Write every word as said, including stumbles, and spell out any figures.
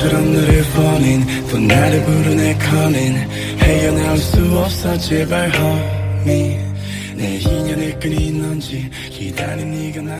너처럼 너를 falling 또 나를 부르네 calling 헤어나올 수 없어 제발 homie 내 인연을 끊인 넌지 기다린 네가 나